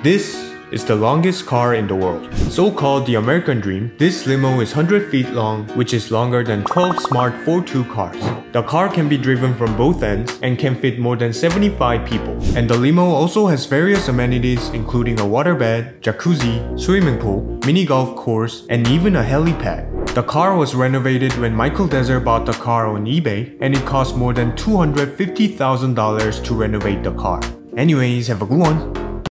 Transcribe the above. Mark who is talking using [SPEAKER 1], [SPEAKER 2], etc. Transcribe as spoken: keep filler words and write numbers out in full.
[SPEAKER 1] This is the longest car in the world. So-called the American Dream, this limo is one hundred feet long, which is longer than twelve smart four two cars. The car can be driven from both ends and can fit more than seventy-five people. And the limo also has various amenities including a waterbed, jacuzzi, swimming pool, mini golf course, and even a helipad. The car was renovated when Michael Desser bought the car on eBay, and it cost more than two hundred fifty thousand dollars to renovate the car. Anyways, have a good one!